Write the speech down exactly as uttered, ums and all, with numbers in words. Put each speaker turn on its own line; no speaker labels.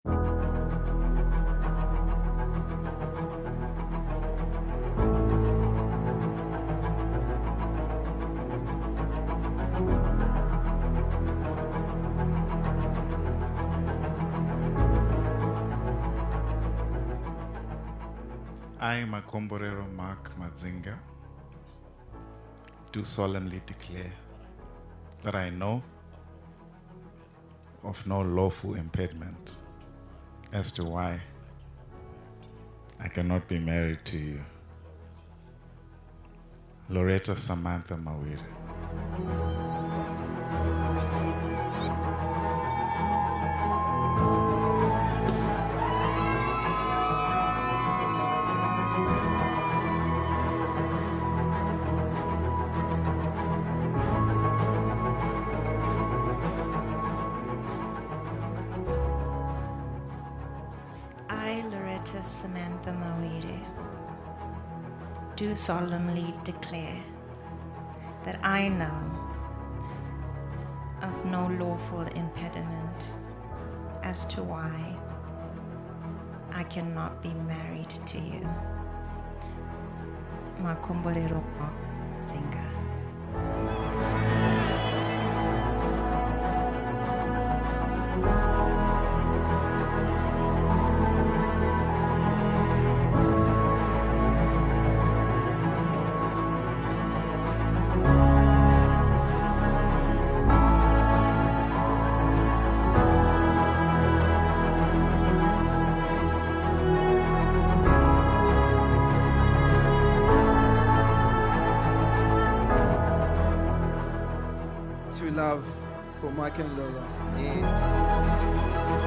I, Makomborero Mark Mazinga, do solemnly declare that I know of no lawful impediment as to why I cannot be married to you. Loretta Samantha Mawire.
I, Loretta Samantha Mawire, do solemnly declare that I know of no lawful impediment as to why I cannot be married to you. Makomborero Zinga.
True love for Mark and Lola. Yeah.